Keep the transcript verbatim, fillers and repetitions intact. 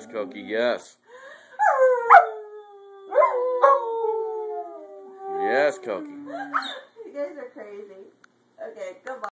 Cokie, yes. Yes, Cokie. You guys are crazy. Okay, goodbye.